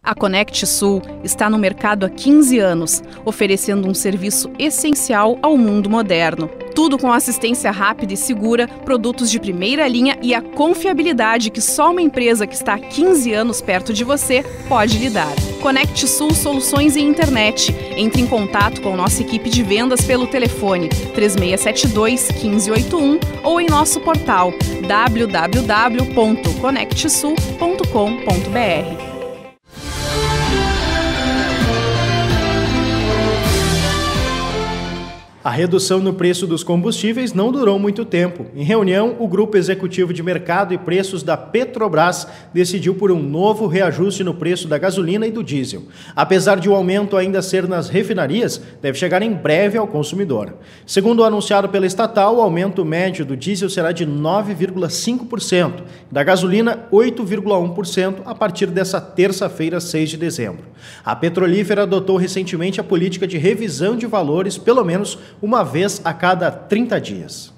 A Conect Sul está no mercado há 15 anos, oferecendo um serviço essencial ao mundo moderno. Tudo com assistência rápida e segura, produtos de primeira linha e a confiabilidade que só uma empresa que está há 15 anos perto de você pode lhe dar. Conect Sul Soluções em Internet. Entre em contato com nossa equipe de vendas pelo telefone 3672-1581 ou em nosso portal www.conectsul.com.br. A redução no preço dos combustíveis não durou muito tempo. Em reunião, o Grupo Executivo de Mercado e Preços da Petrobras decidiu por um novo reajuste no preço da gasolina e do diesel. Apesar de o aumento ainda ser nas refinarias, deve chegar em breve ao consumidor. Segundo o anunciado pela estatal, o aumento médio do diesel será de 9,5%, da gasolina 8,1% a partir dessa terça-feira, 6 de dezembro. A petrolífera adotou recentemente a política de revisão de valores, pelo menos uma vez a cada 30 dias.